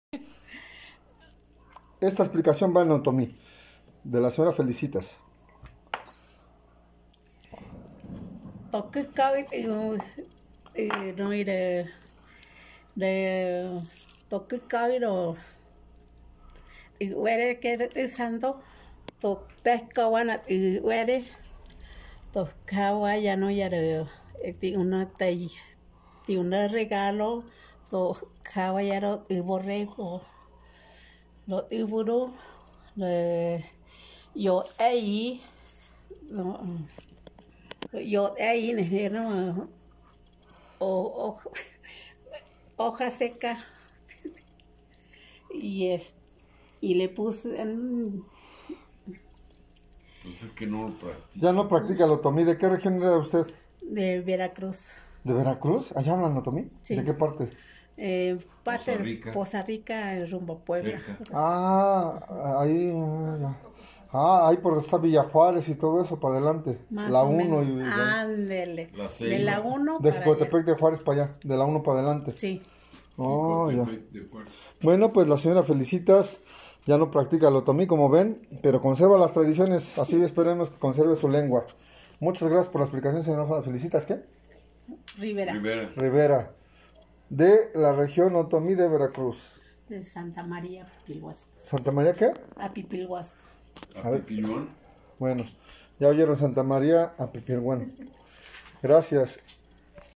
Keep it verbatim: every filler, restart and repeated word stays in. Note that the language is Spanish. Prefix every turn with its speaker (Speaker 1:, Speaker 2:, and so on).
Speaker 1: Esta explicación va en Otomí, de la señora Felicitas.
Speaker 2: Toque cabe no ir de de toque cabe no y huere que es santo to pescawana y huere to kawa ya no ya de ti una tay ti una regalo to kawa ya ro y borrego lo iburo le yo ahí no yo ahí no o hoja seca y es y le puse en...
Speaker 3: Pues es que no lo practica.
Speaker 1: Ya no practica el otomí. ¿De qué región era usted?
Speaker 2: de Veracruz.
Speaker 1: ¿De Veracruz? ¿Allá hablan otomí?
Speaker 2: Sí.
Speaker 1: ¿De qué parte?
Speaker 2: Eh, parte
Speaker 3: Poza Rica.
Speaker 2: de Poza Rica, rumbo a Puebla.
Speaker 3: Cerca.
Speaker 1: Ah, ahí. ah, ya. Ah, ahí por donde está Villa Juárez y todo eso, para adelante.
Speaker 2: Más
Speaker 1: la
Speaker 2: o
Speaker 1: uno
Speaker 2: menos.
Speaker 1: y.
Speaker 2: Ándele.
Speaker 3: La
Speaker 2: De
Speaker 3: Ceiba.
Speaker 2: la uno
Speaker 1: De
Speaker 2: para
Speaker 1: Jocotepec
Speaker 2: allá.
Speaker 1: de Juárez para allá. De la uno para adelante.
Speaker 2: Sí.
Speaker 1: Oh, ya.
Speaker 3: Cotepec de Juárez.
Speaker 1: Bueno, pues la señora Felicitas ya no practica el otomí, como ven, pero conserva las tradiciones. Así esperemos que conserve su lengua. Muchas gracias por la explicación, señora Felicitas. ¿Qué?
Speaker 2: Rivera.
Speaker 3: Rivera.
Speaker 1: Rivera, de la región otomí de Veracruz.
Speaker 2: De Santa María, Pipilhuasco.
Speaker 1: ¿Santa María qué?
Speaker 2: A Pipilhuasco.
Speaker 3: A Pipilón.
Speaker 1: Bueno, ya oyeron Santa María a Pipilhuán. Gracias.